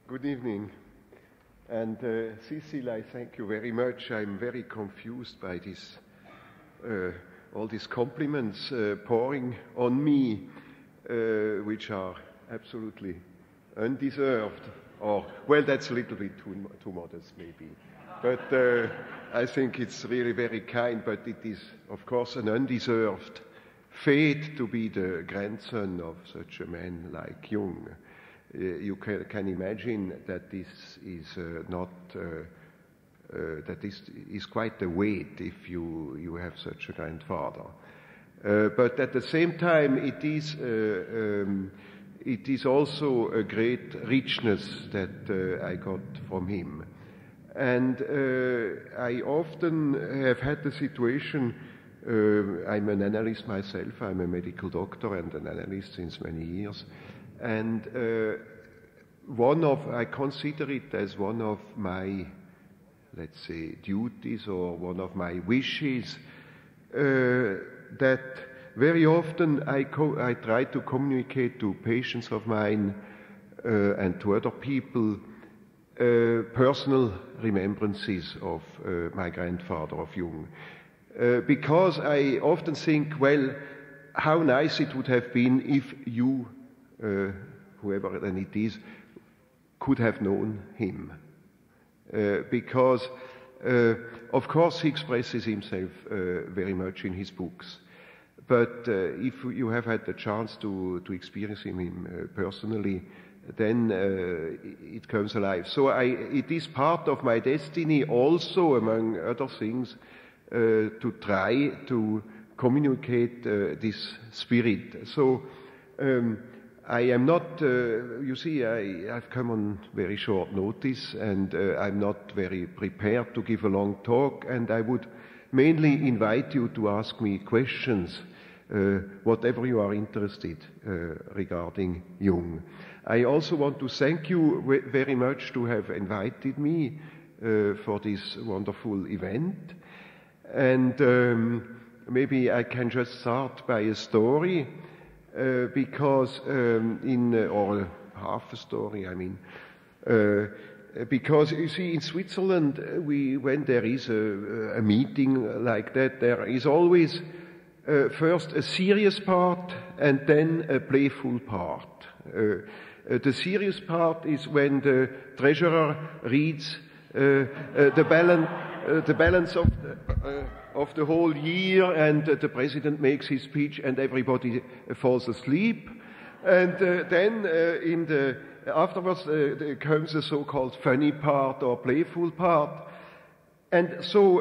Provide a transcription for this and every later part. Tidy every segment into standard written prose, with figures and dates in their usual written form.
Good evening. And Cecil, I thank you very much. I'm very confused by this, all these compliments pouring on me, which are absolutely undeserved. Or, well, that's a little bit too modest, maybe. But I think it's really very kind, but it is, of course, an undeserved fate to be the grandson of such a man like Jung. You can imagine that this is that this is quite a weight if you have such a grandfather. But at the same time, it is also a great richness that I got from him. And I often have had the situation, I'm an analyst myself, I'm a medical doctor and an analyst since many years, and I consider it as one of my, let's say, duties or one of my wishes that very often I try to communicate to patients of mine and to other people personal remembrances of my grandfather, of Jung. Because I often think, well, how nice it would have been if you, whoever then it is, could have known him. Because, of course, he expresses himself very much in his books. But if you have had the chance to experience him personally, then it comes alive. So it is part of my destiny also, among other things, to try to communicate this spirit. So I am not, you see, I've come on very short notice and I'm not very prepared to give a long talk, and I would mainly invite you to ask me questions, whatever you are interested regarding Jung. I also want to thank you very much to have invited me for this wonderful event. And maybe I can just start by a story, because or half a story, I mean. Because, you see, in Switzerland, when there is a meeting like that, there is always first a serious part and then a playful part. The serious part is when the treasurer reads the balance of the whole year, and the president makes his speech, and everybody falls asleep. And then afterwards comes the so-called funny part or playful part. And so,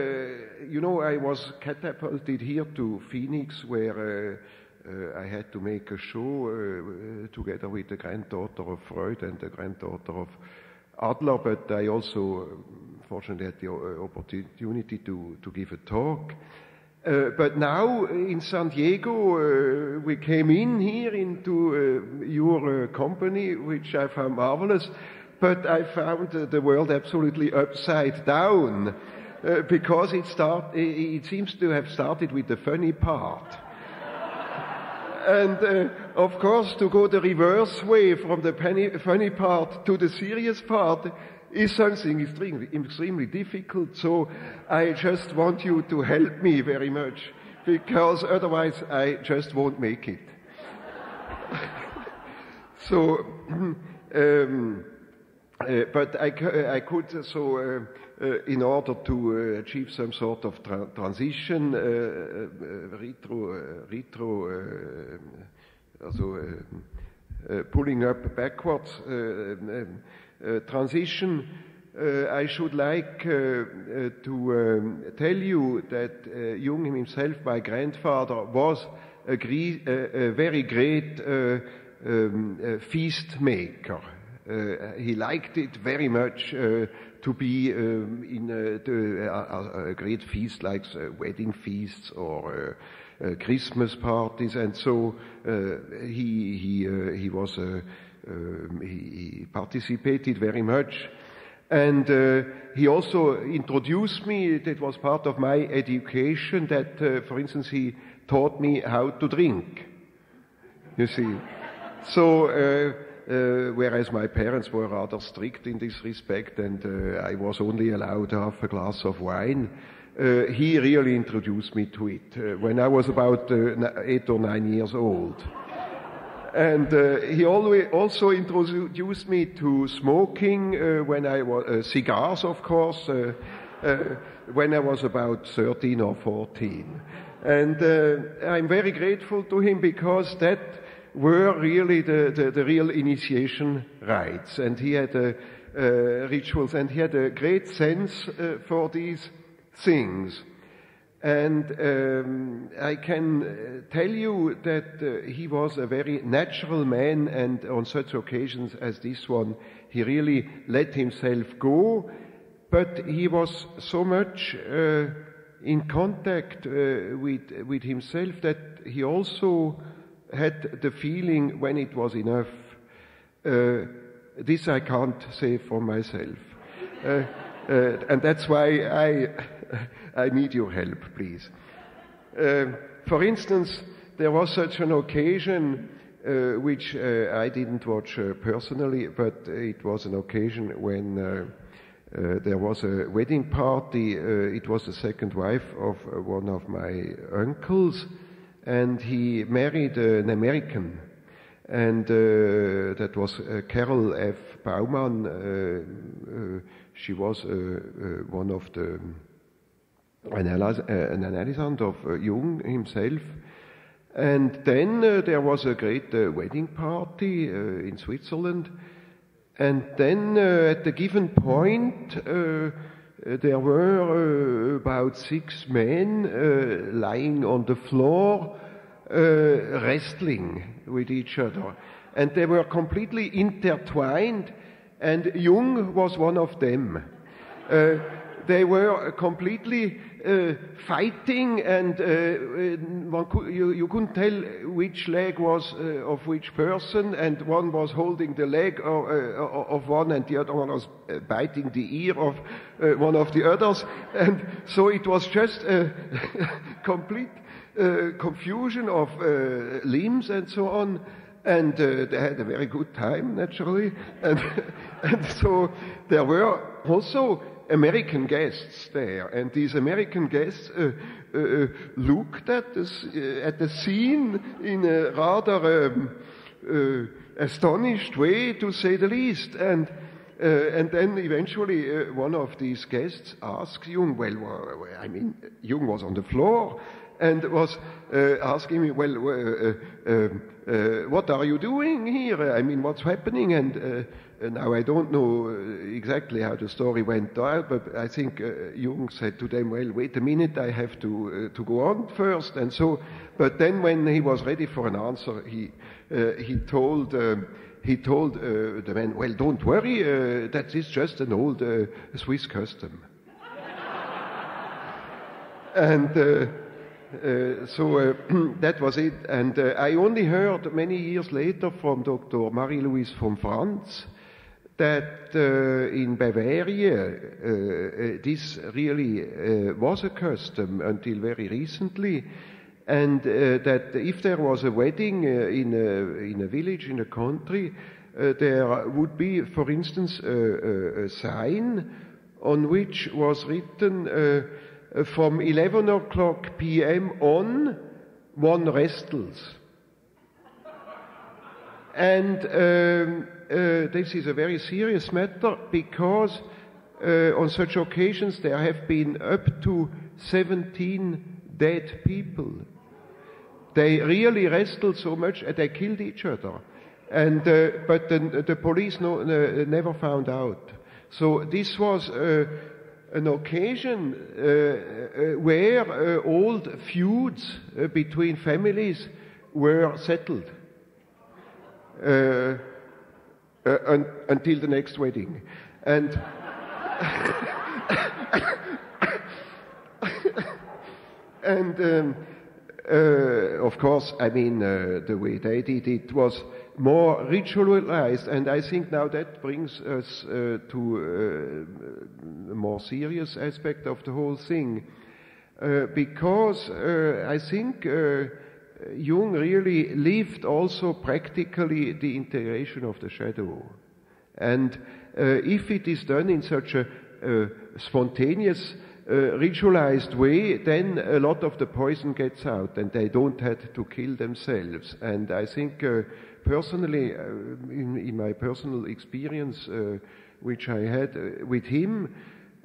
I was catapulted here to Phoenix, where I had to make a show together with the granddaughter of Freud and the granddaughter of Adler, but I also fortunately had the opportunity to give a talk. But now in San Diego, we came in here into your company, which I found marvelous, but I found the world absolutely upside down, because it seems to have started with the funny part. And, of course, to go the reverse way from the funny part to the serious part is something extremely difficult. So I just want you to help me very much, because otherwise I just won't make it. So, but I could, so in order to achieve some sort of transition, pulling up backwards, transition, I should like to tell you that Jung himself, my grandfather, was a very great feast maker. He liked it very much to be in a great feast like wedding feasts or Christmas parties, and so he participated very much. And he also introduced me, that was part of my education, that, for instance, he taught me how to drink, you see. So whereas my parents were rather strict in this respect, and I was only allowed half a glass of wine. He really introduced me to it when I was about 8 or 9 years old. And he also introduced me to smoking when I was cigars, of course, when I was about 13 or 14. And I'm very grateful to him because that were really the real initiation rites. And he had rituals, and he had a great sense for these things. And I can tell you that he was a very natural man, and on such occasions as this one, he really let himself go, but he was so much in contact with himself that he also had the feeling when it was enough. This I can't say for myself. And that's why I need your help, please. For instance, there was such an occasion which I didn't watch personally, but it was an occasion when there was a wedding party. It was the second wife of one of my uncles, and he married an American. And that was Carol F. Baumann. She was one of the an analysand of Jung himself. And then there was a great wedding party in Switzerland. And then at a given point, there were about 6 men lying on the floor, wrestling with each other. And they were completely intertwined, and Jung was one of them. They were completely fighting, and you couldn't tell which leg was of which person, and one was holding the leg of one, and the other one was biting the ear of one of the others. And so it was just a complete confusion of limbs and so on. And they had a very good time, naturally. And so there were also American guests there, and these American guests looked at the scene in a rather astonished way, to say the least. And then eventually one of these guests asked Jung, Jung was on the floor and was asking me, what are you doing here? What's happening? And now I don't know exactly how the story went down, but I think Jung said to them, wait a minute, I have to go on first. And so, but then when he was ready for an answer, he told the man, don't worry, that is just an old Swiss custom. And so that was it. And I only heard many years later from Dr. Marie-Louise von Franz that in Bavaria this really was a custom until very recently, and that if there was a wedding in a village, in a country, there would be, for instance, a sign on which was written from 11 o'clock p.m. on, one wrestles. And this is a very serious matter, because on such occasions there have been up to 17 dead people. They really wrestled so much and they killed each other. And but the police never found out. So this was an occasion where old feuds between families were settled until the next wedding. And and of course, the way they did it was more ritualized, and I think now that brings us to a more serious aspect of the whole thing, because I think Jung really lived also practically the integration of the shadow. And if it is done in such a spontaneous, ritualized way, then a lot of the poison gets out and they don't have to kill themselves. And I think personally, in my personal experience, which I had with him,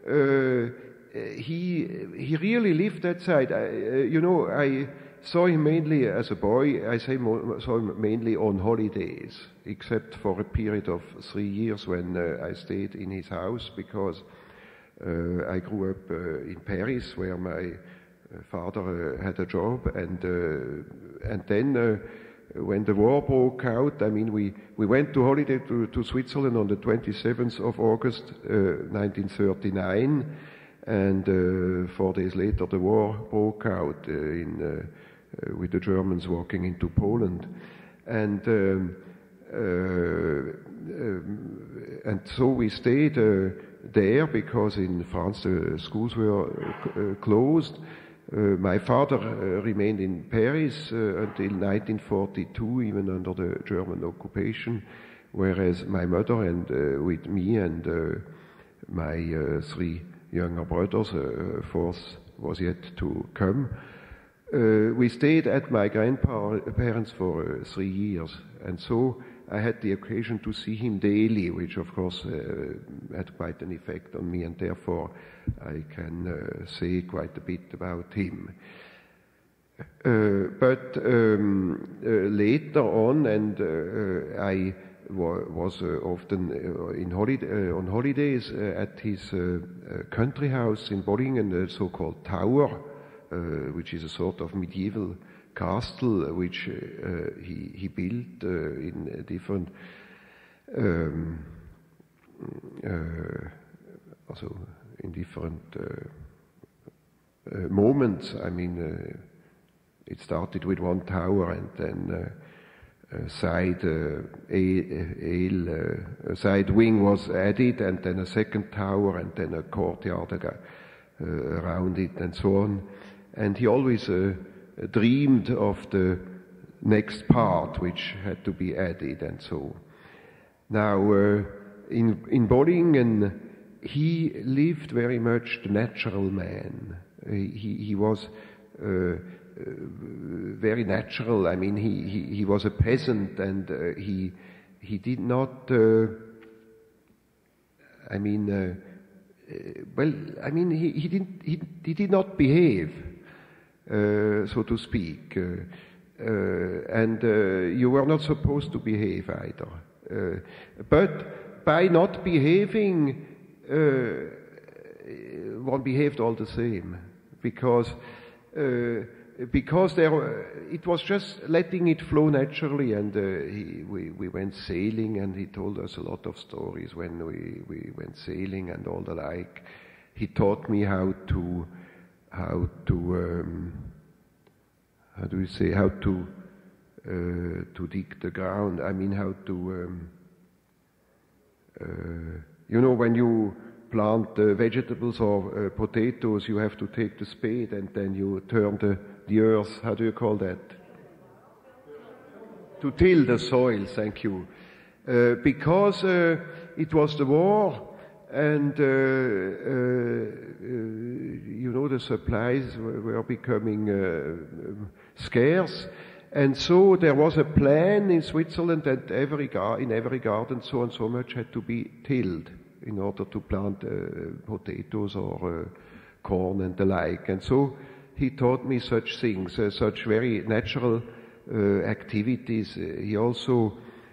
he really lived that side. I saw him mainly as a boy. I saw him mainly on holidays, except for a period of 3 years when I stayed in his house, because I grew up in Paris, where my father had a job, and then when the war broke out, I mean, we went to holiday to Switzerland on the 27th of August 1939, and 4 days later the war broke out with the Germans walking into Poland, and so we stayed there because in France the schools were closed. My father remained in Paris until 1942, even under the German occupation, whereas my mother and with me and my 3 younger brothers, fourth was yet to come. We stayed at my grandparents for 3 years, and so I had the occasion to see him daily, which of course had quite an effect on me, and therefore I can say quite a bit about him. But later on, and I was often on holidays at his country house in Bollingen, the so-called Tower, which is a sort of medieval castle which he built in different also in different moments. I mean, it started with one tower, and then side wing was added, and then a second tower, and then a courtyard around it, and so on. And he always dreamed of the next part which had to be added, and so. Now, in Bollingen, he lived very much the natural man. He was very natural. I mean, he was a peasant, and he did not. He did not behave, so to speak, and you were not supposed to behave either. But by not behaving, one behaved all the same, because it was just letting it flow naturally, and we went sailing, and he told us a lot of stories when we went sailing and all the like. He taught me how to dig the ground. I mean, how to when you plant vegetables or potatoes, you have to take the spade and then you turn the earth. How do you call that? To till the soil. Thank you. Because it was the war, and the supplies were becoming scarce, and so there was a plan in Switzerland that in every garden so and so much had to be tilled in order to plant potatoes or corn and the like. And so he taught me such things, such very natural activities. He also,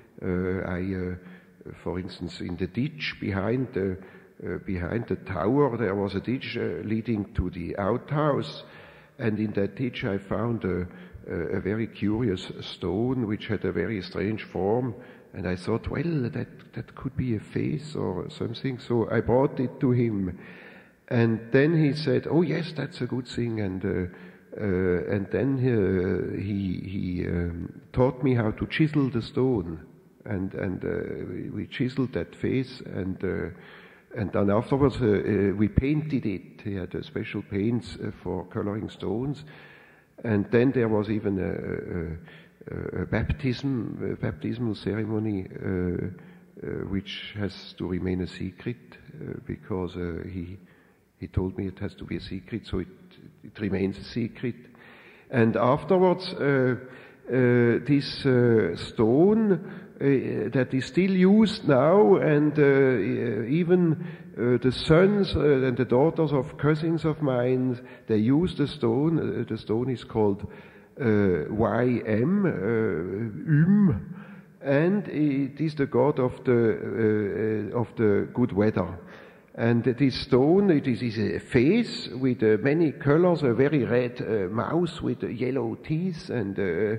for instance, in the ditch behind the tower, there was a ditch leading to the outhouse, and in that ditch I found a very curious stone which had a very strange form, and I thought, well, that could be a face or something, so I brought it to him, and then he said, oh yes, that's a good thing, and then he taught me how to chisel the stone, and we chiseled that face, and then afterwards we painted it. He had special paints for coloring stones, And then there was even a baptismal ceremony, which has to remain a secret, because he told me it has to be a secret, so it remains a secret. And afterwards, this stone that is still used now, and even the sons and the daughters of cousins of mine, they use the stone. The stone is called YM, and it is the god of the good weather. And this stone, it is a face with many colors, a very red mouth with yellow teeth and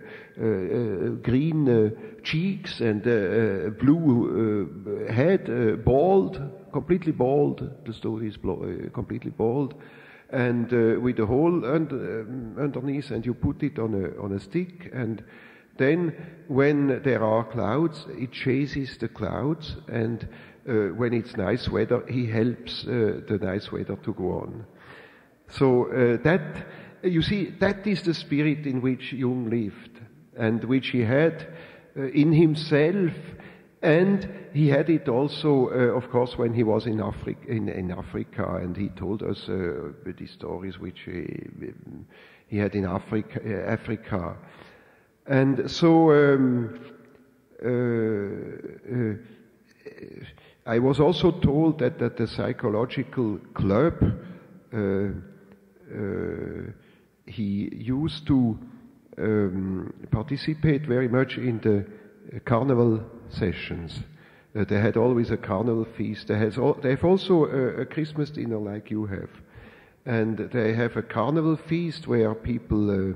green cheeks and blue head, bald, completely bald. The stone is completely bald, and with a hole underneath, and you put it on a stick, and then when there are clouds, it chases the clouds, and when it's nice weather, he helps the nice weather to go on. So that, you see, that is the spirit in which Jung lived, and which he had in himself, and he had it also, of course, when he was in Africa, and he told us the stories which he had in Africa. And so I was also told that at the psychological club, he used to participate very much in the carnival sessions. They had always a carnival feast. They have also a Christmas dinner like you have. And they have a carnival feast where people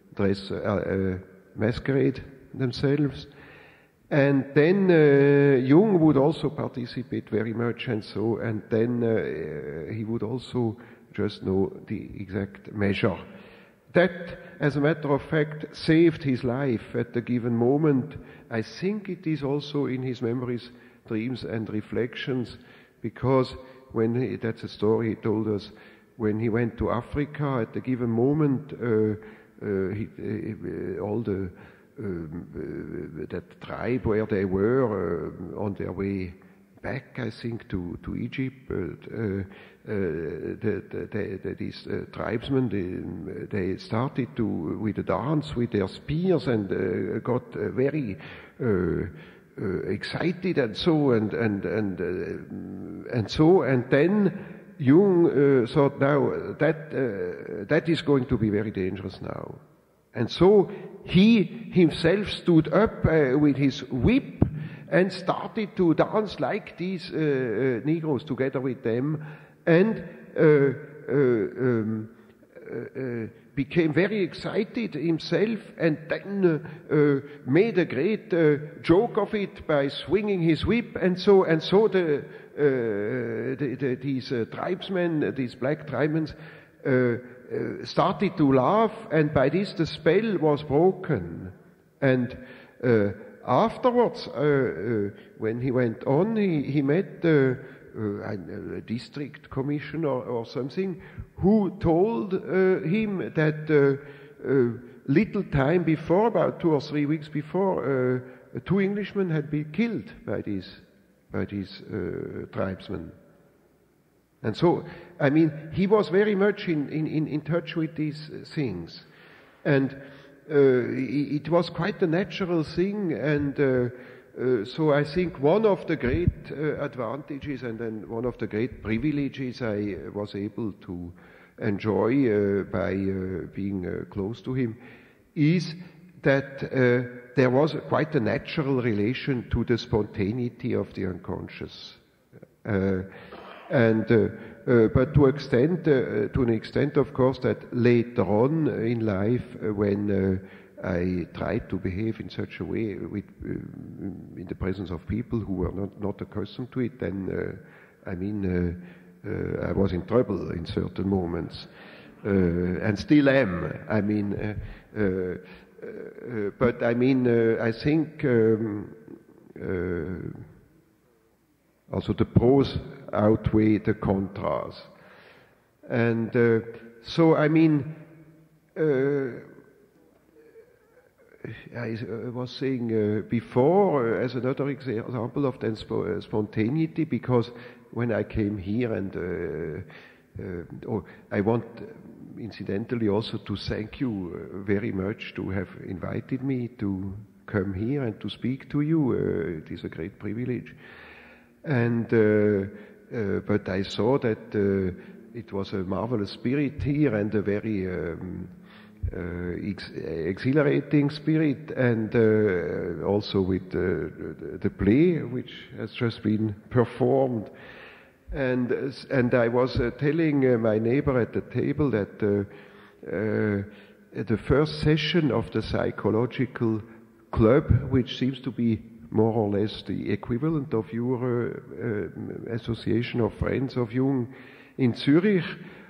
masquerade themselves. And then Jung would also participate very much, and then he would also just know the exact measure. That, as a matter of fact, saved his life at the given moment. I think it is also in his memories, dreams and reflections, because that's a story he told us, when he went to Africa at the given moment, all the that tribe where they were on their way back, I think, to Egypt, these tribesmen, they started with a dance with their spears, and got very excited, and then Jung thought, now that is going to be very dangerous now. And so he himself stood up with his whip and started to dance like these Negroes together with them, and became very excited himself, and then made a great joke of it by swinging his whip, and so these tribesmen, these black tribesmen, started to laugh, and by this the spell was broken. And afterwards, when he went on, he met a district commissioner or something, who told him that little time before, about 2 or 3 weeks before, 2 Englishmen had been killed by these tribesmen. And so, I mean, he was very much in touch with these things. And it was quite a natural thing, and so I think one of the great advantages and then one of the great privileges I was able to enjoy by being close to him is that there was quite a natural relation to the spontaneity of the unconscious. But to an extent, of course, that later on in life, when I tried to behave in such a way in the presence of people who were not accustomed to it, then I was in trouble in certain moments, and still am. But I think also the pros outweigh the contras. And I was saying before, as another example of that spontaneity, because when I came here and I want incidentally also to thank you very much to have invited me to come here and to speak to you. It is a great privilege. And but I saw that it was a marvelous spirit here and a very exhilarating spirit, and also with the play which has just been performed. And I was telling my neighbor at the table that the first session of the psychological club, which seems to be more or less the equivalent of your association of friends of Jung in Zurich,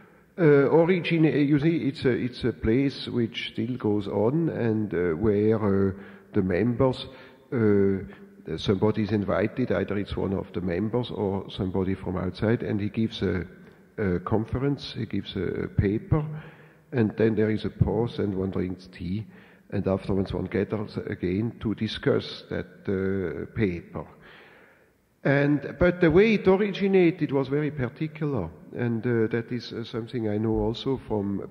you see, it's a place which still goes on, and where the members, somebody is invited, either it's one of the members or somebody from outside, and he gives a conference, he gives a paper, and then there is a pause and one drinks tea, and afterwards one gathers again to discuss that paper. But the way it originated was very particular, and that is something I know also from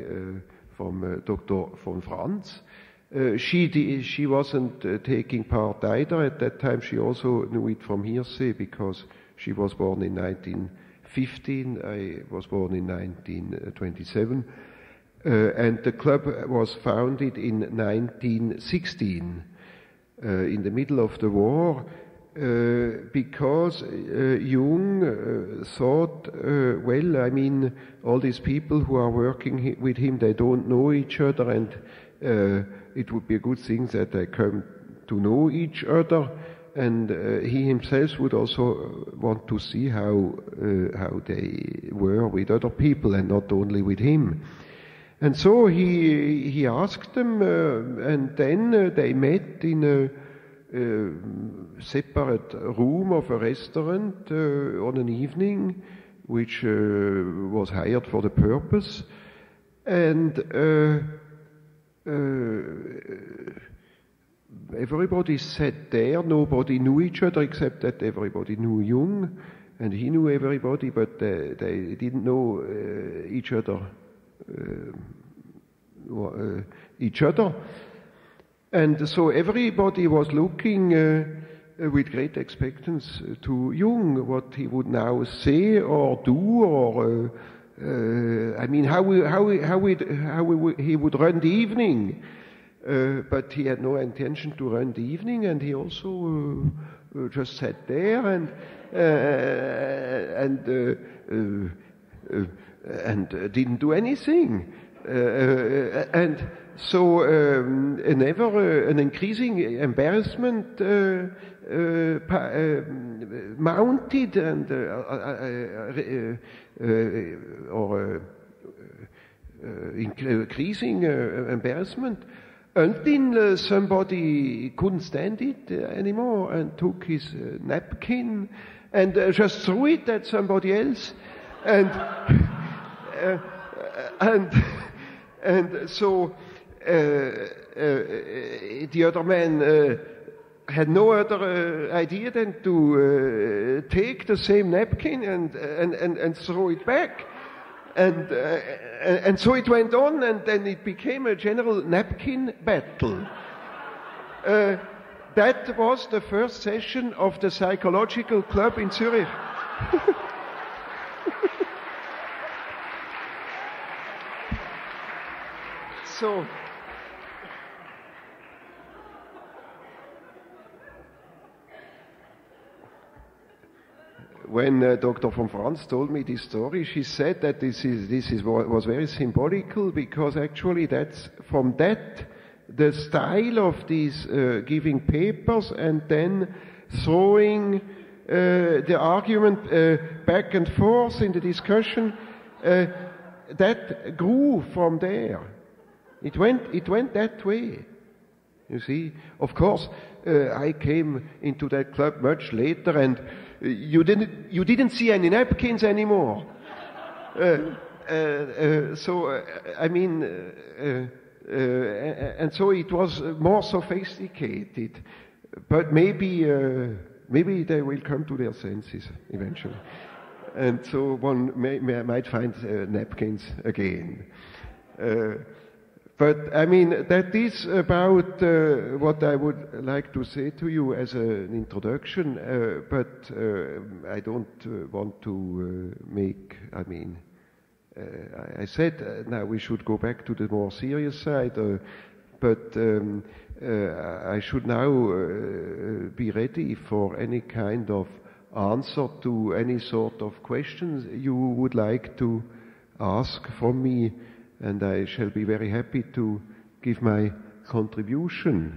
Dr. von Franz. She wasn't taking part either at that time. She also knew it from hearsay because she was born in 1915. I was born in 1927. And the club was founded in 1916, in the middle of the war, because Jung thought, well, I mean, all these people who are working with him, they don't know each other, and it would be a good thing that they come to know each other, and he himself would also want to see how they were with other people and not only with him. And so he asked them, and then they met in a separate room of a restaurant on an evening, which was hired for the purpose, and everybody sat there. Nobody knew each other except that everybody knew Jung, and he knew everybody, but they didn't know each other. And so everybody was looking with great expectance to Jung, what he would now say or do, or I mean, how he would run the evening. But he had no intention to run the evening, and he also just sat there and didn't do anything. And so an increasing embarrassment mounted, and increasing embarrassment, until somebody couldn't stand it anymore and took his napkin and just threw it at somebody else, and so the other man had no other idea than to take the same napkin and throw it back. And so it went on, and then it became a general napkin battle. That was the first session of the psychological club in Zurich. So, when Dr. von Franz told me this story, she said that this was very symbolical, because actually that's from that the style of these giving papers and then throwing the argument back and forth in the discussion, that grew from there. It went that way. You see, of course, I came into that club much later, and you didn't see any napkins anymore. So I mean, and so it was more sophisticated. But maybe they will come to their senses eventually. And so one might find napkins again. But I mean, that is about what I would like to say to you as an introduction, but I don't want to make, I mean, I said now we should go back to the more serious side, but I should now be ready for any kind of answer to any sort of questions you would like to ask from me, and I shall be very happy to give my contribution.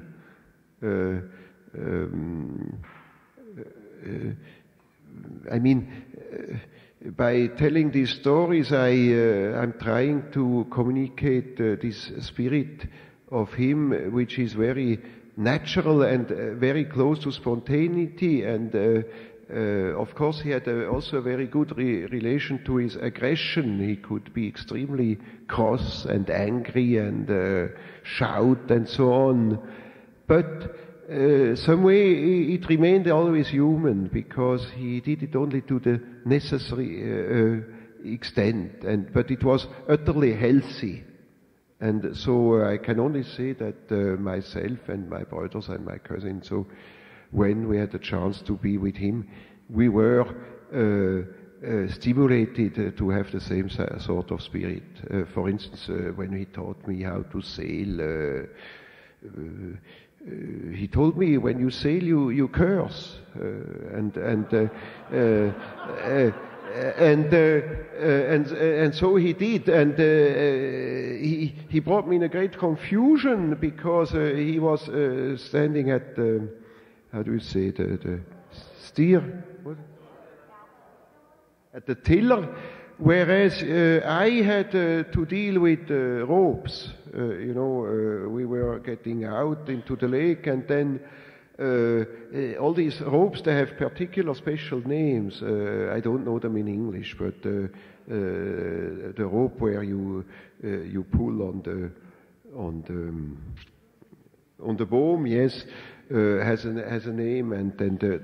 I mean, by telling these stories, I'm trying to communicate this spirit of him, which is very natural and very close to spontaneity, and of course he had also a very good relation to his aggression. He could be extremely cross and angry and shout and so on, but some way it remained always human, because he did it only to the necessary extent, but it was utterly healthy. And so I can only say that myself and my brothers and my cousins, so when we had a chance to be with him, we were stimulated to have the same sort of spirit. For instance, when he taught me how to sail, he told me, when you sail, you curse, and so he did, and he brought me in a great confusion, because he was standing at the, how do you say, the steer, what? At the tiller, whereas I had to deal with ropes. We were getting out into the lake, and then all these ropes, they have particular special names. I don't know them in English, but the rope where you pull on the boom, yes, has a name, and then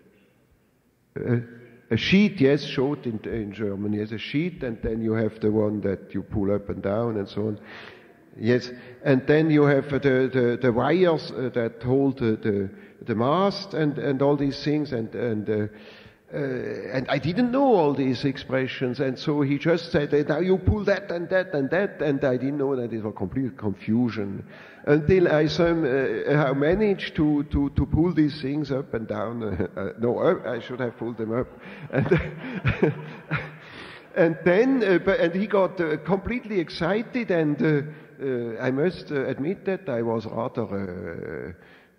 a sheet, yes, short in German, yes, a sheet, and then you have the one that you pull up and down and so on. Yes, and then you have the wires that hold the mast and all these things, and I didn't know all these expressions, and so he just said, now you pull that and that and that, and I didn't know that. It was complete confusion until I somehow managed to pull these things up and down. No, up, I should have pulled them up. And then, and he got completely excited, and I must admit that I was rather,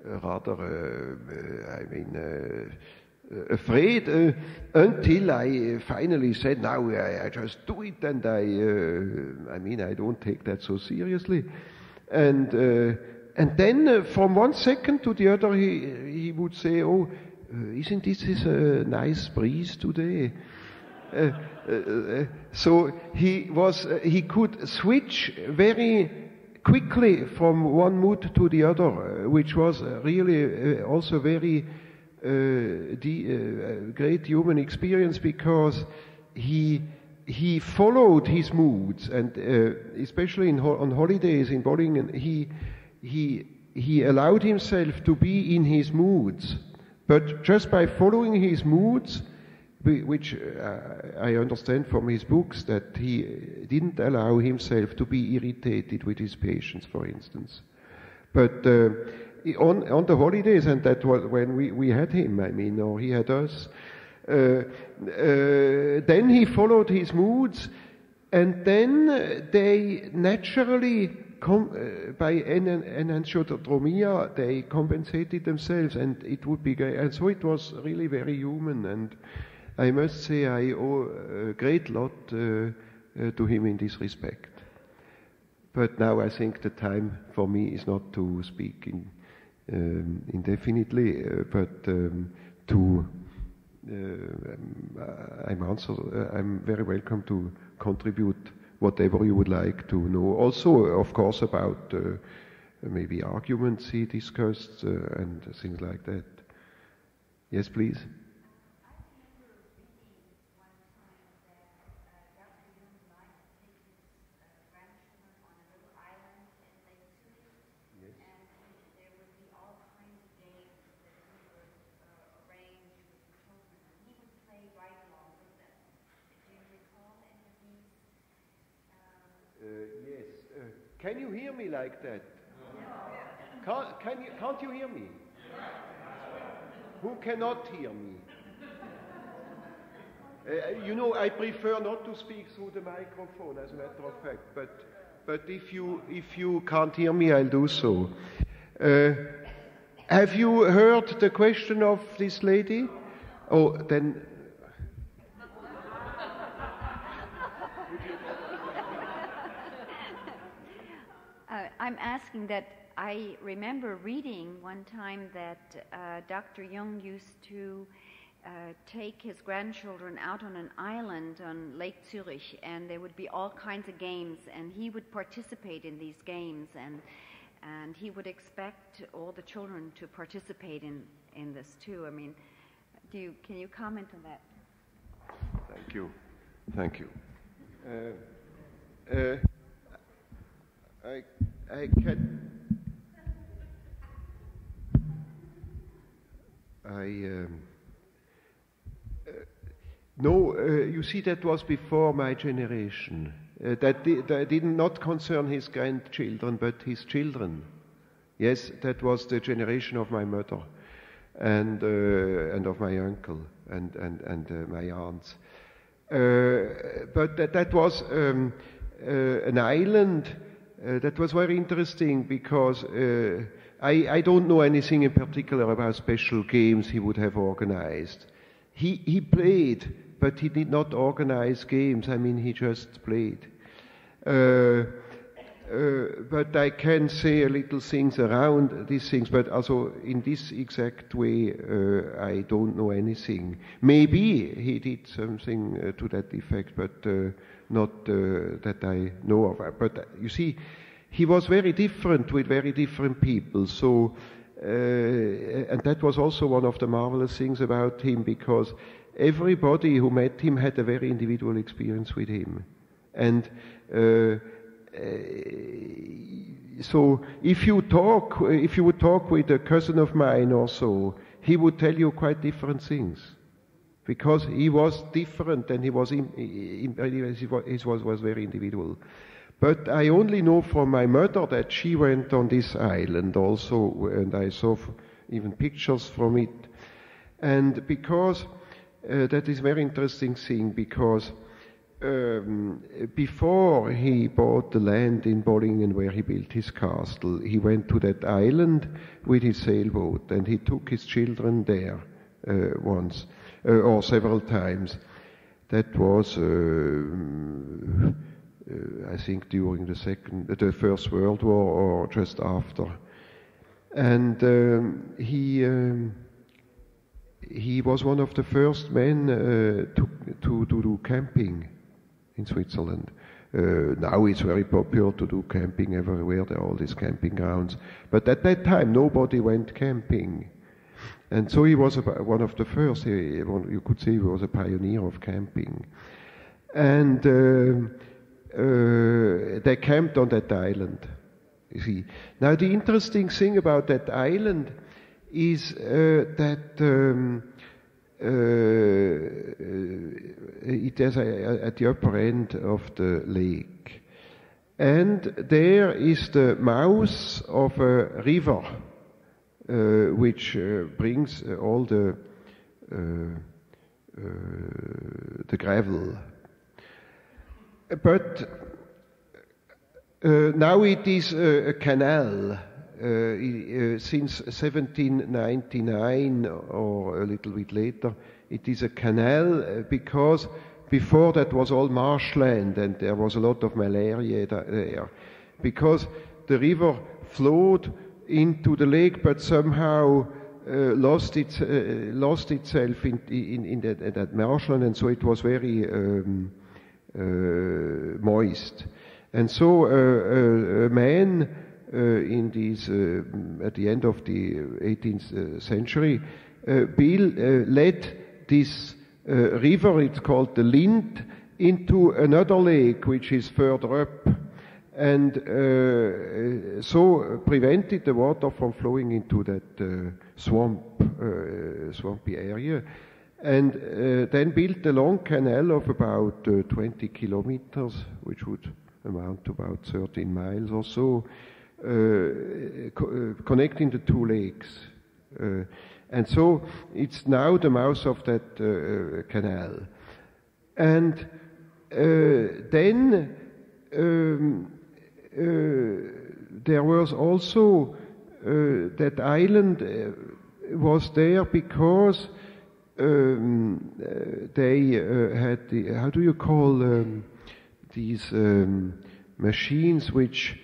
afraid until I finally said, now I just do it, and I don't take that so seriously. And then from one second to the other, he would say, oh, isn't this a nice breeze today? So he could switch very quickly from one mood to the other, which was really also very great human experience, because he followed his moods, and especially on holidays in Bollingen, he allowed himself to be in his moods, but just by following his moods, which I understand from his books, that he didn't allow himself to be irritated with his patients, for instance. But on the holidays, and that was when we had him, or he had us, then he followed his moods, and then they naturally, by enantiodromia, they compensated themselves, and it would be great. And so it was really very human, and I must say I owe a great lot to him in this respect. But now I think the time for me is not to speak indefinitely, but I'm very welcome to contribute whatever you would like to know. Also, of course, about maybe arguments he discussed and things like that. Yes, please. Can you hear me like that? Can't you hear me? Who cannot hear me? I prefer not to speak through the microphone, as a matter of fact. But if you can't hear me, I'll do so. Have you heard the question of this lady? Oh, then. I'm asking that I remember reading one time that Dr. Jung used to take his grandchildren out on an island on Lake Zurich, and there would be all kinds of games, and he would participate in these games, and he would expect all the children to participate in this too. I mean, can you comment on that? Thank you. I can. No, you see, that was before my generation. That did not concern his grandchildren, but his children. Yes, that was the generation of my mother, and of my uncle and my aunts. But that was an island. That was very interesting because I don't know anything in particular about special games he would have organized. He played, but he did not organize games. I mean, he just played. But I can say a little things around these things, but also in this exact way, I don't know anything. Maybe he did something to that effect, but not that I know of. But you see, he was very different with very different people. So, and that was also one of the marvelous things about him, because everybody who met him had a very individual experience with him. And so if you would talk with a cousin of mine or so, he would tell you quite different things, because he was different and he was was very individual. But I only know from my mother that she went on this island also, and I saw even pictures from it. And because that is a very interesting thing, because before he bought the land in Bollingen where he built his castle, he went to that island with his sailboat, and he took his children there once or several times. That was, I think, during the First World War or just after. And he was one of the first men to do camping in Switzerland. Now it's very popular to do camping everywhere. There are all these camping grounds. But at that time, nobody went camping. And so he was one of the first. You could say he was a pioneer of camping. And they camped on that island, you see. Now, the interesting thing about that island is that it is at the upper end of the lake. And there is the mouth of a river, which brings all the gravel. But now it is a canal. Since 1799 or a little bit later, it is a canal because before that was all marshland and there was a lot of malaria there. Because the river flowed into the lake but somehow lost itself in that marshland, and so it was very moist. And so a man in these at the end of the 18th century led this river, it's called the Linth, into another lake which is further up, and so prevented the water from flowing into that swampy area, and then built a long canal of about 20 kilometers, which would amount to about 13 miles or so, connecting the two lakes. And so it's now the mouth of that canal. And then there was also that island was there because they had the, how do you call these machines which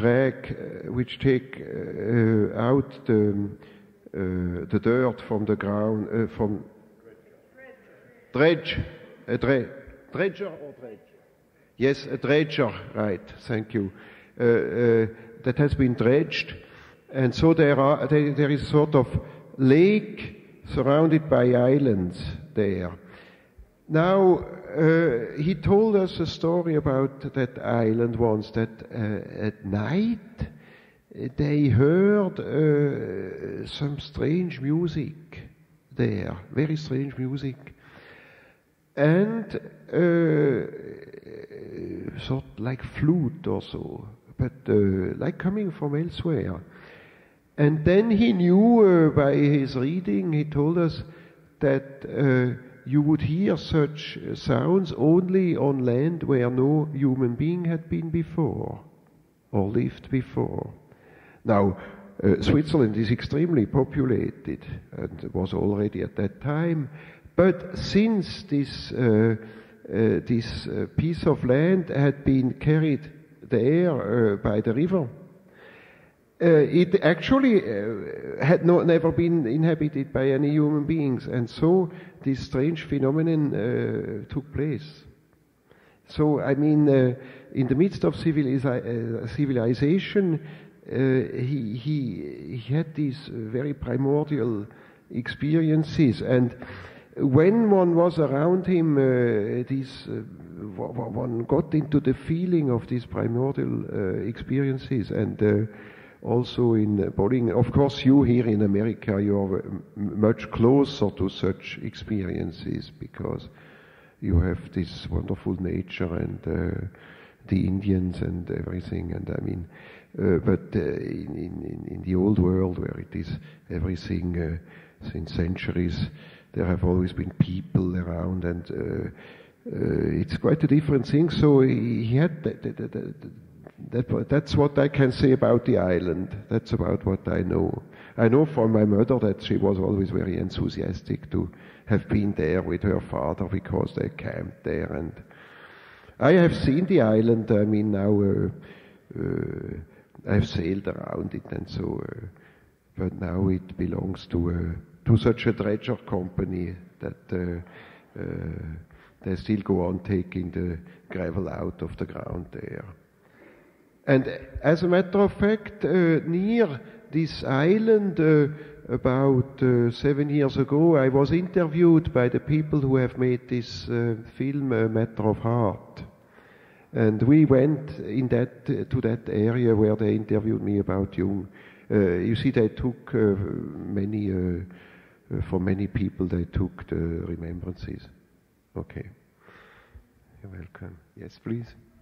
take out the dirt from the ground, from dredger or dredge? Yes, a dredger, right, thank you. That has been dredged, and so there is a sort of lake surrounded by islands there. Now, he told us a story about that island once, that at night they heard some strange music there, very strange music, and sort like flute or so, but like coming from elsewhere. And then he knew by his reading, he told us that you would hear such sounds only on land where no human being had been before or lived before. Now, Switzerland is extremely populated and was already at that time, but since this piece of land had been carried there by the river, it actually had never been inhabited by any human beings, and so this strange phenomenon took place. So, I mean, in the midst of civilization, he had these very primordial experiences, and when one was around him, one got into the feeling of these primordial experiences, and also in Bollinger. Of course, you here in America, you are much closer to such experiences because you have this wonderful nature and the Indians and everything. And I mean, but in the old world where it is everything since centuries, there have always been people around, and it's quite a different thing. So he had that's what I can say about the island. That's about what I know. I know from my mother that she was always very enthusiastic to have been there with her father because they camped there. And I have seen the island. I mean, now I've sailed around it, and so. But now it belongs to such a dredger company that they still go on taking the gravel out of the ground there. And as a matter of fact, near this island, about 7 years ago, I was interviewed by the people who have made this film, Matter of Heart. And we went to that area where they interviewed me about Jung. You see, they took for many people, they took the remembrances. Okay. You're welcome. Yes, please.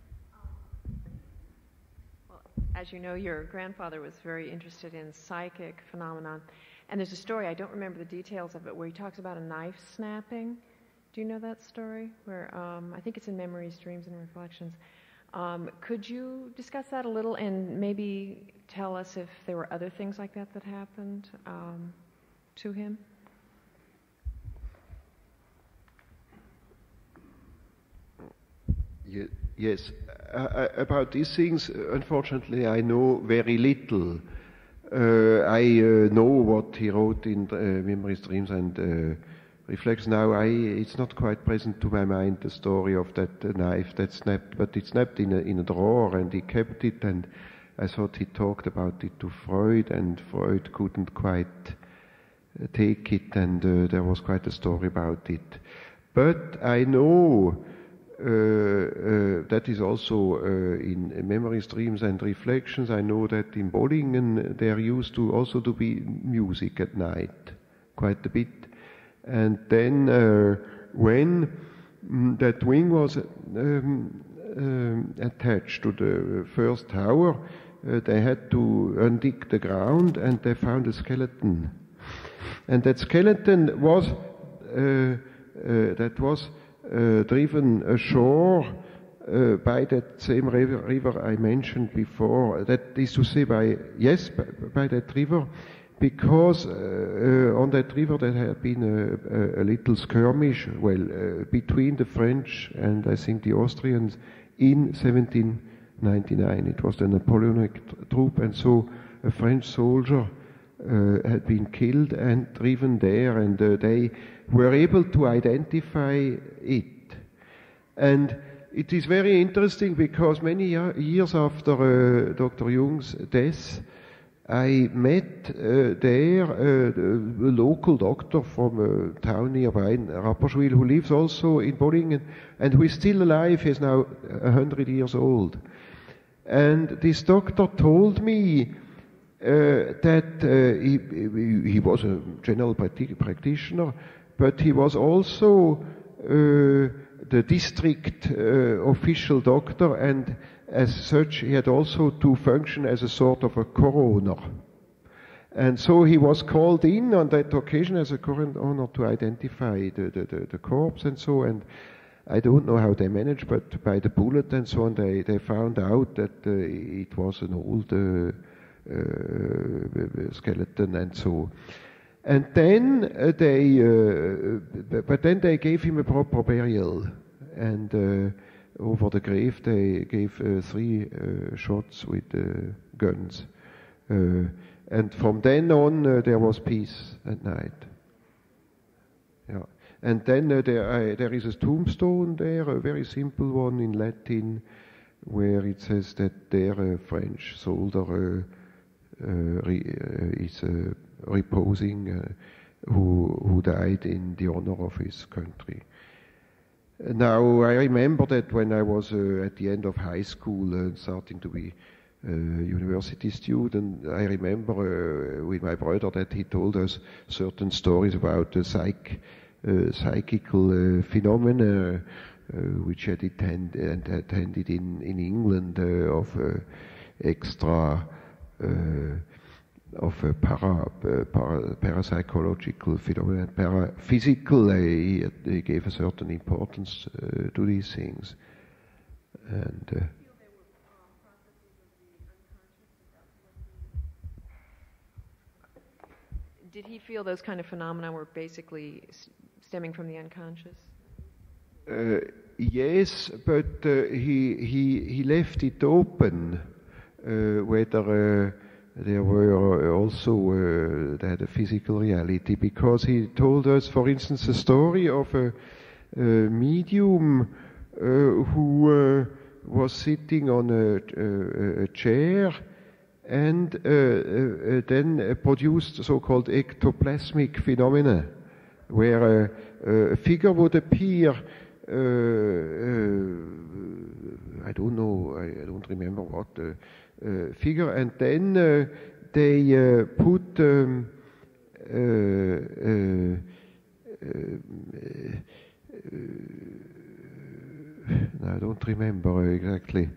As you know, your grandfather was very interested in psychic phenomenon. And there's a story, I don't remember the details of it, where he talks about a knife snapping. Do you know that story? Where I think it's in Memories, Dreams, and Reflections. Could you discuss that a little and maybe tell us if there were other things like that that happened to him? Yes. About these things, unfortunately, I know very little. I know what he wrote in Memories, Dreams, and reflects now. It's not quite present to my mind, the story of that knife that snapped, but it snapped in a drawer, and he kept it, and I thought he talked about it to Freud, and Freud couldn't quite take it, and there was quite a story about it. But I know that is also in memories, dreams, and reflections. I know that in Bollingen there used to also to be music at night, quite a bit. And then when that wing was attached to the first tower, they had to undig the ground, and they found a skeleton. And that skeleton was driven ashore by that same river I mentioned before. That is to say, by that river, because on that river there had been a little skirmish, between the French and I think the Austrians in 1799. It was the Napoleonic troop, and so a French soldier had been killed and driven there, and they were able to identify it. And it is very interesting because many years after Dr. Jung's death, I met there a local doctor from a town nearby, Rapperswil, who lives also in Bollingen, and who is still alive. He is now 100 years old. And this doctor told me that he was a general practitioner, but he was also the district official doctor, and as such he had also to function as a sort of a coroner. And so he was called in on that occasion as a coroner to identify the corpse and so, and I don't know how they managed, but by the bullet and so on they found out that it was an old skeleton and so. And then they gave him a proper burial, and over the grave they gave 3 shots with guns, and from then on there was peace at night. Yeah, and then there is a tombstone there, a very simple one in Latin, where it says that there a French soldier is reposing, who died in the honor of his country. Now, I remember that when I was at the end of high school, starting to be a university student, I remember with my brother that he told us certain stories about the psychical phenomena which he had attended in England, of extra of parapsychological phenomena, paraphysical. They gave a certain importance to these things. And did he feel those kind of phenomena were basically stemming from the unconscious? Yes, but he left it open whether there were also they had a physical reality, because he told us, for instance, a story of a medium who was sitting on a chair and then produced so-called ectoplasmic phenomena, where a figure would appear. I don't know, I don't remember what figure, and then they put I don't remember exactly.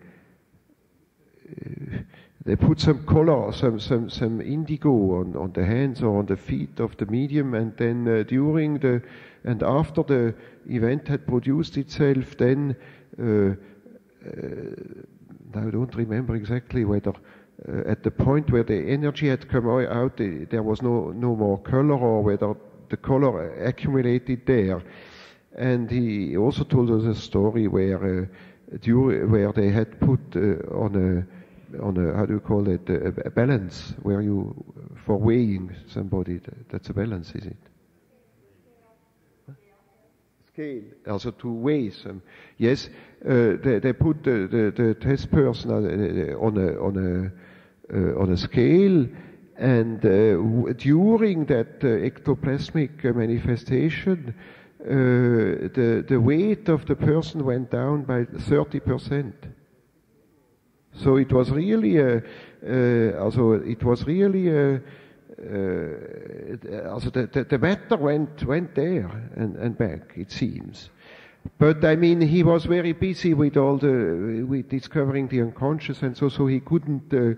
They put some color, some indigo on the hands or on the feet of the medium, and then during the and after the event had produced itself, then I don't remember exactly whether at the point where the energy had come out, there was no more color, or whether the color accumulated there. And he also told us a story where they had put on a how do you call it, a balance, where you, for weighing somebody, that's a balance, is it? scale, also to weighs them. Yes, they put the test person on a scale, and during that ectoplasmic manifestation, the weight of the person went down by 30%. So it was really the matter went there and back, it seems. But I mean, he was very busy with with discovering the unconscious, and so he couldn't, deal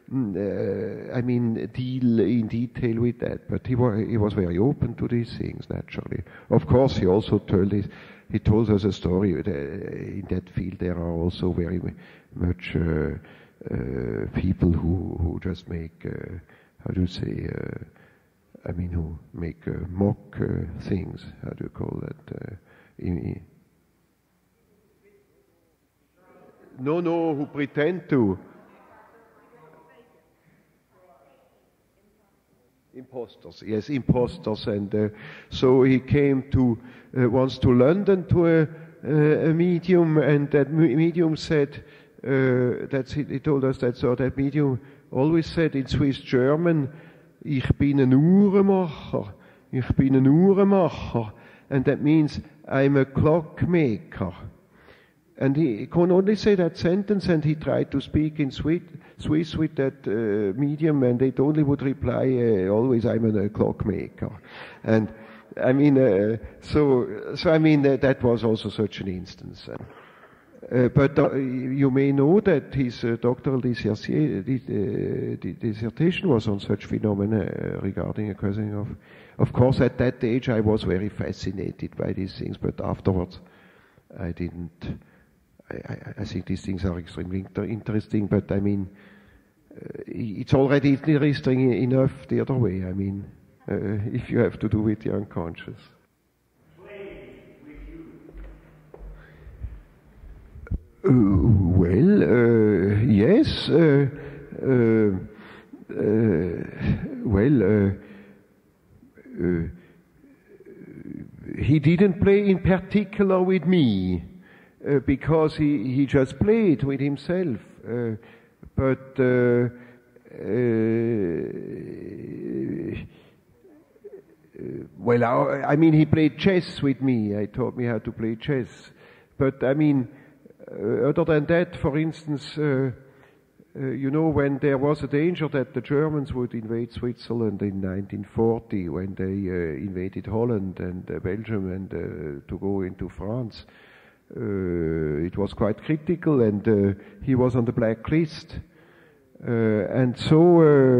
in detail with that. But he was very open to these things, naturally. Of course, he also he told us a story. In that field, there are also very much people who just make, how do you say, who make mock things. How do you call that? No, who pretend to. Imposters, yes, imposters. And so he came once to London to a medium, and that medium said, he told us that, so that medium always said in Swiss German, ich bin ein Uhrenmacher, ich bin ein Uhrenmacher, and that means I'm a clockmaker. And he could only say that sentence, and he tried to speak in Swiss with that medium, and it only would reply always, I'm a clockmaker. And that was also such an instance. But you may know that his doctoral dissertation was on such phenomena regarding a cousin of course, at that age I was very fascinated by these things, but afterwards I didn't. I think these things are extremely interesting, but it's already interesting enough the other way. If you have to do with the unconscious. Yes. He didn't play in particular with me. Because he just played with himself, but he played chess with me. He taught me how to play chess. But other than that, for instance, when there was a danger that the Germans would invade Switzerland in 1940, when they invaded Holland and Belgium and to go into France. It was quite critical, and he was on the blacklist, and so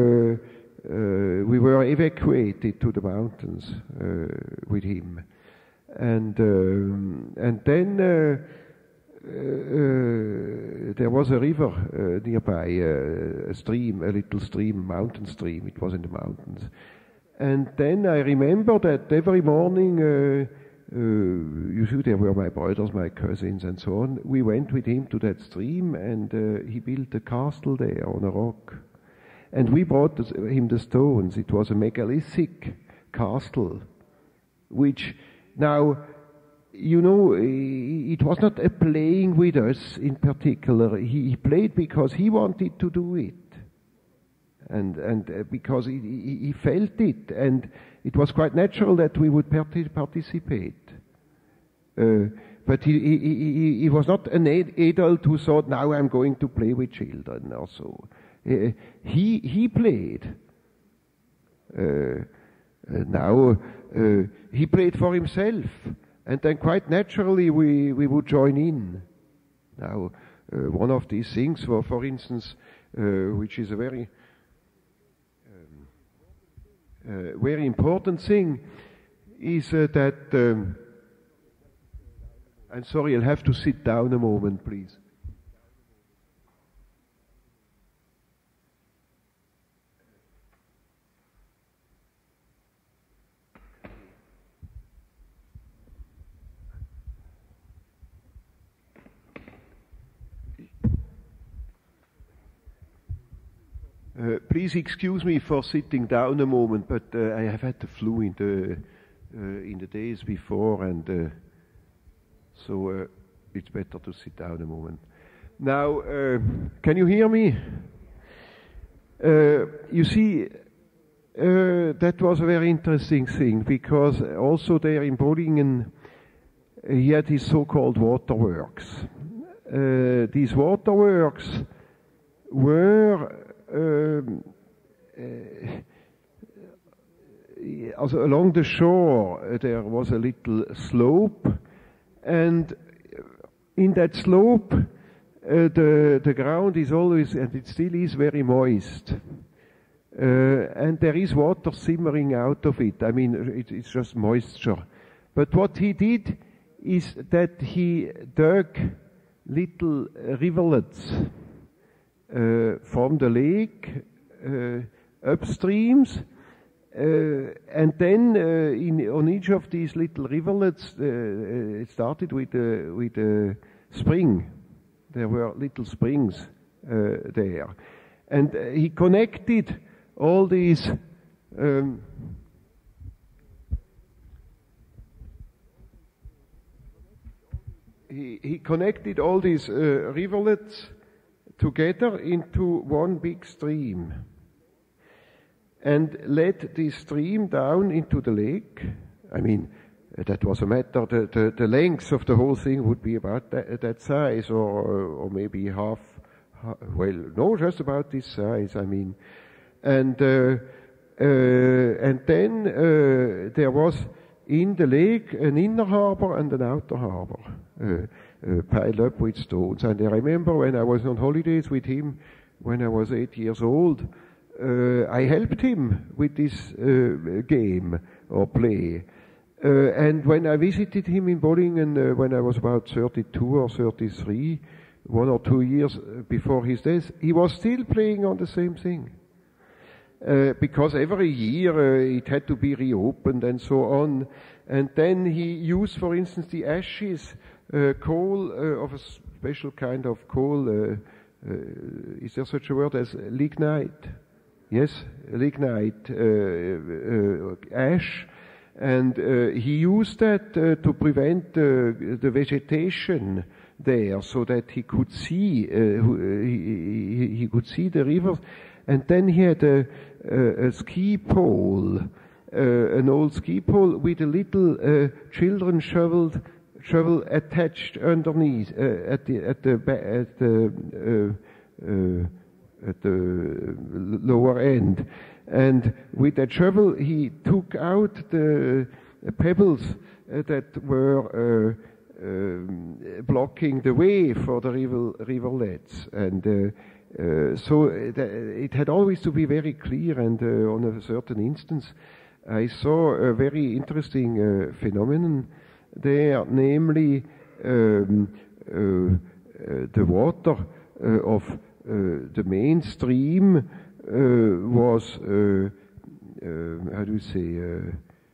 we were evacuated to the mountains with him, and then there was a river nearby, a little stream, mountain stream. It was in the mountains, and then I remember that every morning. There were my brothers, my cousins, and so on. We went with him to that stream, and he built a castle there on a rock. And we brought him the stones. It was a megalithic castle, which now, it was not a playing with us in particular. He played because he wanted to do it. And because he felt it, and it was quite natural that we would participate. But he was not an adult who thought, now I'm going to play with children or so. He played. He played for himself, and then quite naturally we would join in. Now, one of these things, for instance, which is a very important thing, is that I'm sorry, I'll have to sit down a moment, please. Please excuse me for sitting down a moment, but I have had the flu in the days before, and So it's better to sit down a moment. Now, can you hear me? You see, that was a very interesting thing, because also there in Bollingen, he had his so-called waterworks. These waterworks were along the shore. There was a little slope, and in that slope the ground is always, and it still is, very moist. And there is water simmering out of it. I mean, it's just moisture. But what he did is that he dug little rivulets from the lake upstreams, and then on each of these little rivulets, it started with a spring. There were little springs there, and he connected all these he connected all these rivulets together into one big stream, and led this stream down into the lake. I mean, that was a matter, the length of the whole thing would be about that size, or maybe half, well, no, just about this size, I mean. And then there was in the lake an inner harbor and an outer harbor, piled up with stones. And I remember when I was on holidays with him, when I was 8 years old, I helped him with this game or play. And when I visited him in Bollingen when I was about 32 or 33, 1 or 2 years before his death, he was still playing on the same thing. Because every year it had to be reopened and so on. And then he used, for instance, the ashes, coal of a special kind of coal. Is there such a word as lignite? Yes, lignite, ash. And he used that to prevent the vegetation there, so that he could see he could see the rivers. And then he had a ski pole, an old ski pole with a little children's shovel attached underneath at the lower end. And with that shovel, he took out the pebbles that were blocking the way for the rivulets. And so it had always to be very clear. And on a certain instance, I saw a very interesting phenomenon there, namely the water of the main stream was, how do you say,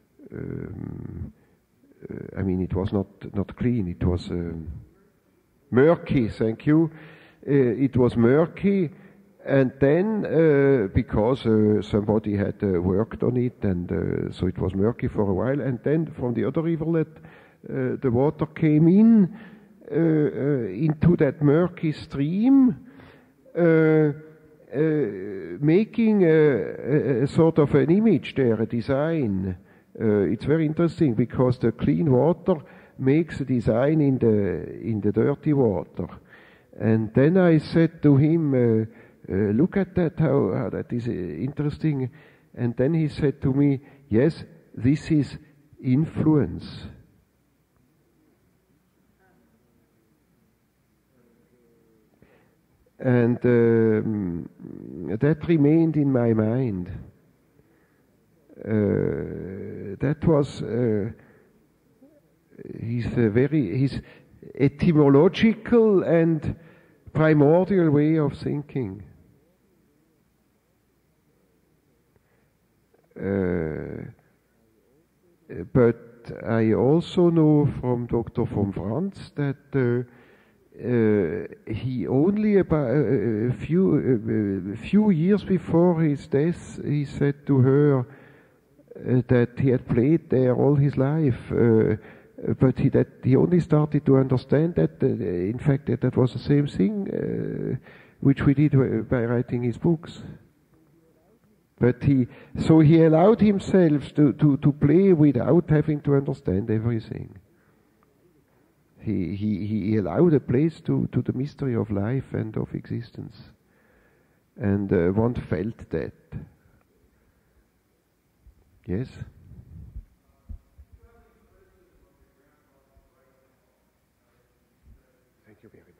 I mean, it was not clean, it was murky, thank you. It was murky, and then because somebody had worked on it, and so it was murky for a while, and then from the other rivulet, the water came in into that murky stream, making a sort of an image there, a design. It's very interesting because the clean water makes a design in the dirty water. And then I said to him, look at that, how that is interesting. And then he said to me, yes, this is influence. And that remained in my mind. That was his etymological and primordial way of thinking. But I also know from Dr. von Franz that he only about a few years before his death, he said to her that he had played there all his life, but he only started to understand that, in fact, that was the same thing which we did by writing his books. But he allowed himself to play without having to understand everything. He allowed a place to the mystery of life and of existence. And one felt that. Yes? Thank you very much.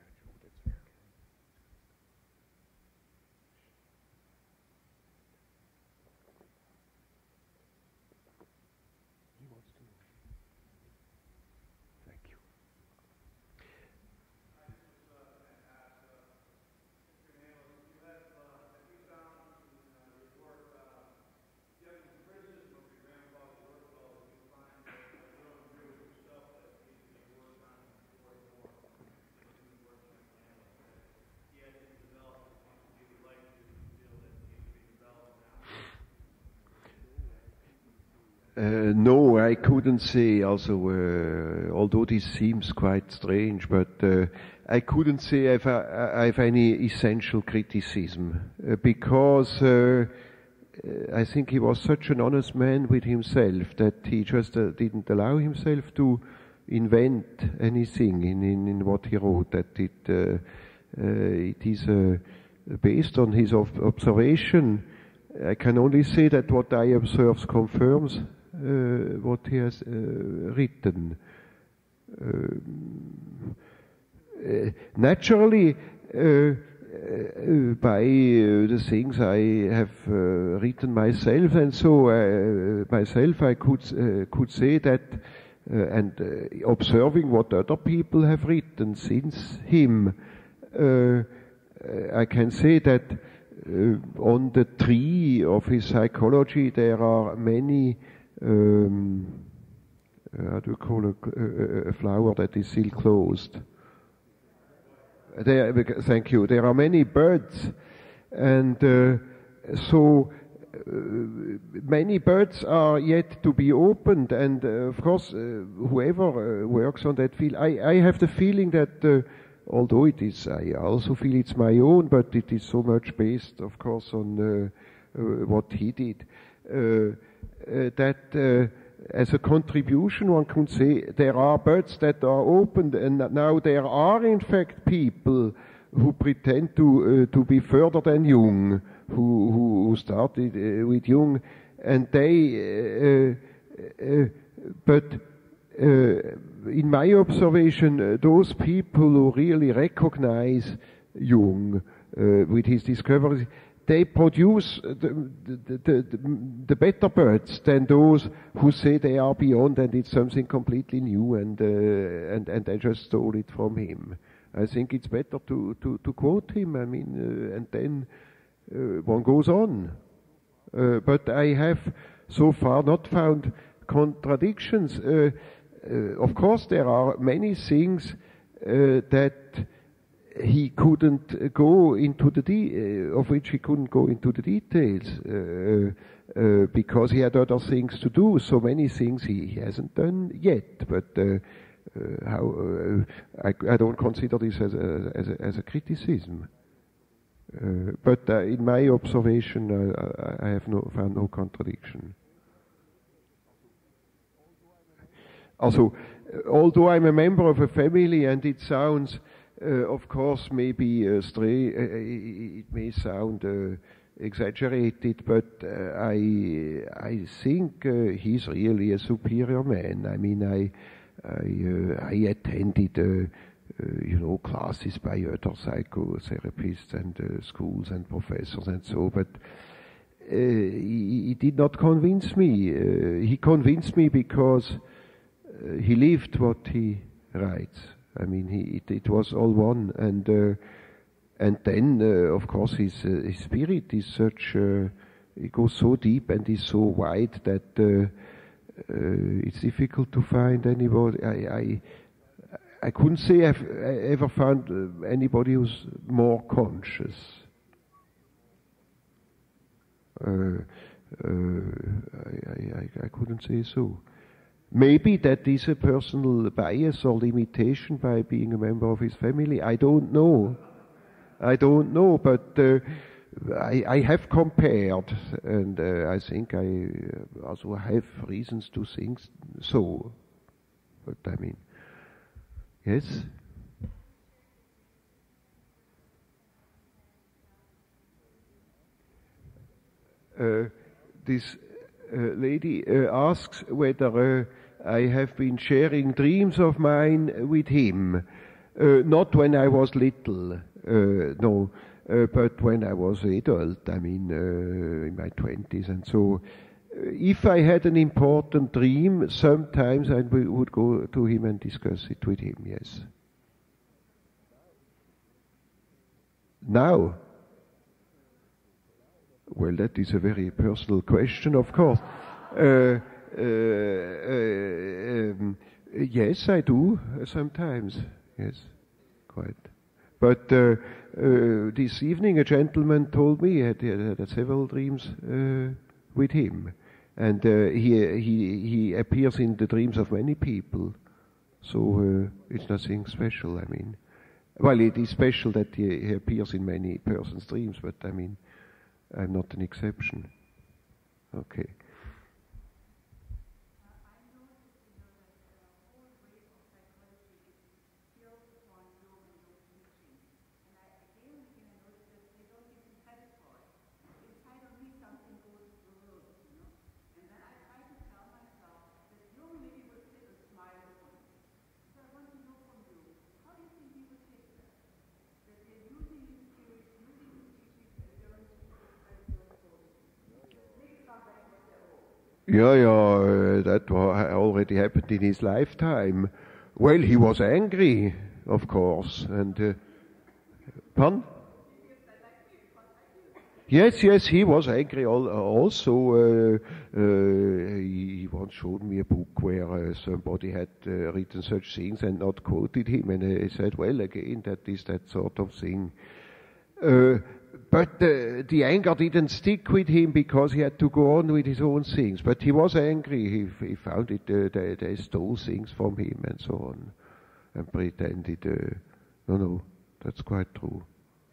No, I couldn't say. Also, although this seems quite strange, but I couldn't say I have any essential criticism because I think he was such an honest man with himself that he just didn't allow himself to invent anything in what he wrote. That it is based on his observation. I can only say that what I observe confirms what he has written. Naturally, by the things I have written myself, and so myself I could say that, and observing what other people have written since him, I can say that on the tree of his psychology there are many, how do you call a flower that is still closed? Thank you. There are many birds, and so many birds are yet to be opened, and of course, whoever works on that field, I have the feeling that although it is, I also feel it's my own, but it is so much based, of course, on what he did, that as a contribution one can say there are birds that are opened, and now there are in fact people who pretend to be further than Jung, who started with Jung, and they, but in my observation, those people who really recognize Jung with his discoveries, they produce the better birds than those who say they are beyond and it's something completely new and they just stole it from him. I think it's better to quote him. I mean, and then one goes on. But I have so far not found contradictions. Of course, there are many things that he couldn't go into of which he couldn't go into the details because he had other things to do. So many things he hasn't done yet. But I don't consider this as a criticism. But in my observation, I have found no contradiction. Also, although I'm a member of a family, and it sounds, of course, maybe it may sound exaggerated, but I think he's really a superior man. I mean, I attended, classes by other psychotherapists and schools and professors and so, but he did not convince me. He convinced me because he lived what he writes. I mean, it was all one, and then of course his spirit is such. It goes so deep and is so wide that it's difficult to find anybody. I couldn't say I've ever found anybody who's more conscious. I couldn't say so. Maybe that is a personal bias or limitation by being a member of his family. I don't know, but I have compared, and I think I also have reasons to think so. But I mean, yes? This lady asks whether I have been sharing dreams of mine with him. Not when I was little, no, but when I was adult, I mean in my 20s. And so if I had an important dream, sometimes I would go to him and discuss it with him, yes. Now? Well, that is a very personal question, of course. Yes, I do, sometimes. Yes, quite. But this evening a gentleman told me he had several dreams with him. And he appears in the dreams of many people. So it's nothing special, I mean. Well, it is special that he appears in many persons' dreams, but I mean, I'm not an exception. Okay. Yeah, that already happened in his lifetime. Well, he was angry, of course, and pardon? Yes, he was angry also. He once showed me a book where somebody had written such things and not quoted him, and I said, well, again, that is that sort of thing. But the anger didn't stick with him because he had to go on with his own things. But he was angry. He found it, they stole things from him and so on, and pretended, no, that's quite true.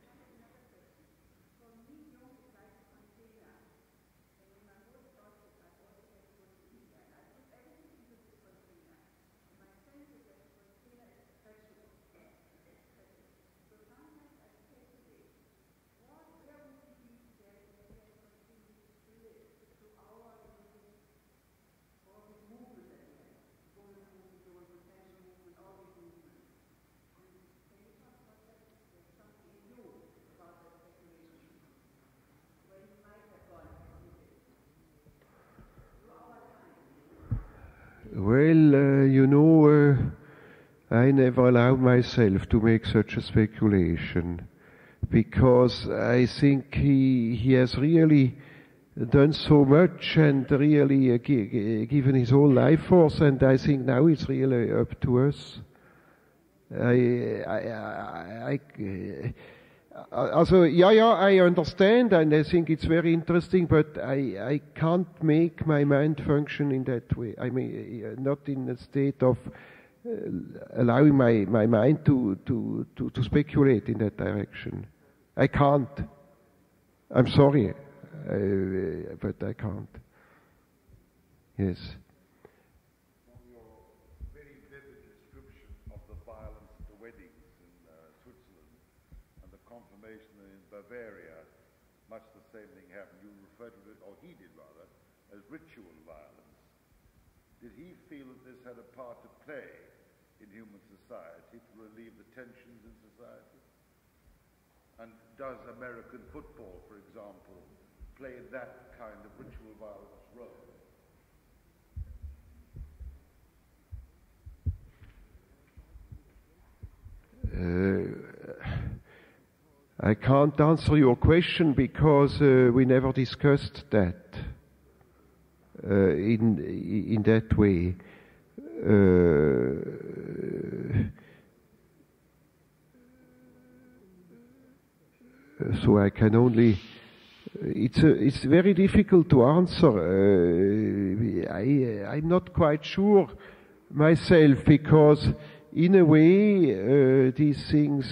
Well, I never allow myself to make such a speculation, because I think he has really done so much and really given his whole life force, and I think now it's really up to us. Also, I understand, and I think it's very interesting, but I can't make my mind function in that way. I mean, not in a state of allowing my mind to speculate in that direction. I can't. I'm sorry, but I can't. Yes. Bavaria, much the same thing happened. You referred to it, or he did rather, as ritual violence. Did he feel that this had a part to play in human society to relieve the tensions in society? And does American football, for example, play that kind of ritual violence role? I can't answer your question because we never discussed that in that way. So I can only it's very difficult to answer. I'm not quite sure myself, because in a way these things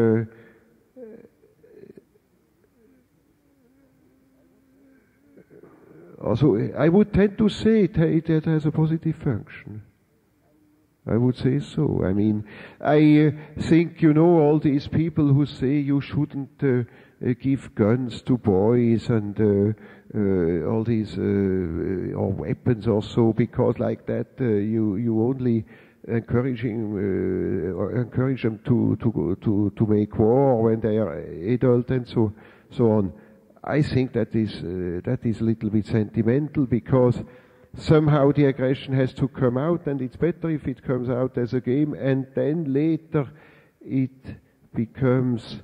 also I would tend to say it has a positive function. I would say so. I mean, I think, all these people who say you shouldn't give guns to boys and all these or weapons or so, because like that you only encourage them to make war when they are adult and so on. I think that is a little bit sentimental, because somehow the aggression has to come out, and it's better if it comes out as a game, and then later it becomes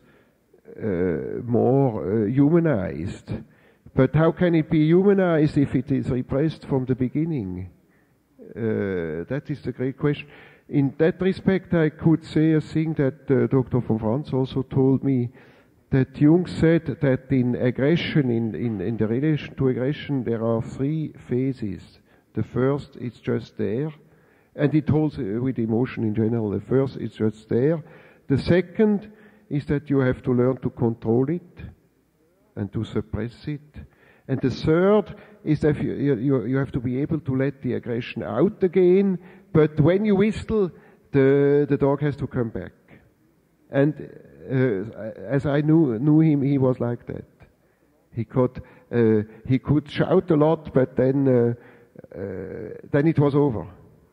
more humanized. But how can it be humanized if it is repressed from the beginning? That is the great question. In that respect, I could say a thing that Dr. von Franz also told me, that Jung said that in aggression, in the relation to aggression, there are 3 phases. The first, it's just there, and it holds with emotion in general. The first, it's just there. The second is that you have to learn to control it and to suppress it. And the third is that you have to be able to let the aggression out again, but when you whistle, the dog has to come back. And as I knew him, he was like that. He could shout a lot, but then it was over.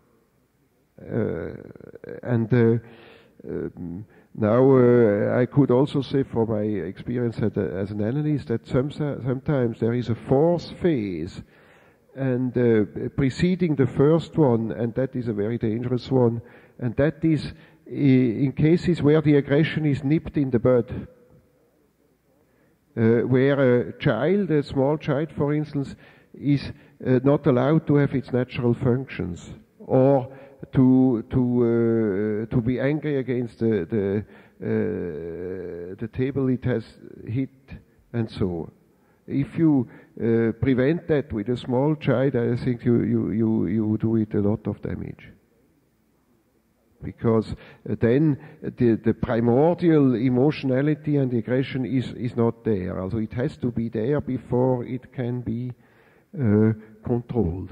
Now I could also say, from my experience as an analyst, that sometimes there is a 4th phase, and preceding the first one, and that is a very dangerous one, and that is in cases where the aggression is nipped in the bud, where a small child, for instance, is not allowed to have its natural functions, or to be angry against the table it has hit, and so. If you prevent that with a small child, I think you do it a lot of damage. Because then the primordial emotionality and aggression is not there. Also it has to be there before it can be controlled.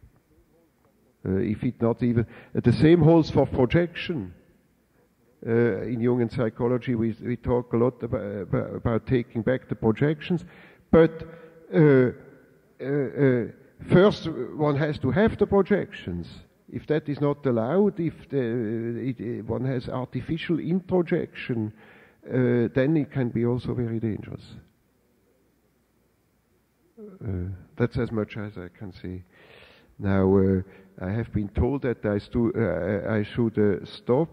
If it not even... the same holds for projection. In Jungian psychology we talk a lot about taking back the projections, but first one has to have the projections. If that is not allowed, if one has artificial introjection, then it can be also very dangerous. That's as much as I can say. Now, I have been told that I should stop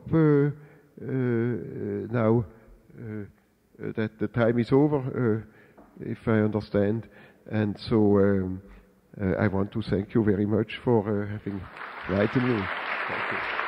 now, that the time is over, if I understand. And so I want to thank you very much for having invited me. Thank you.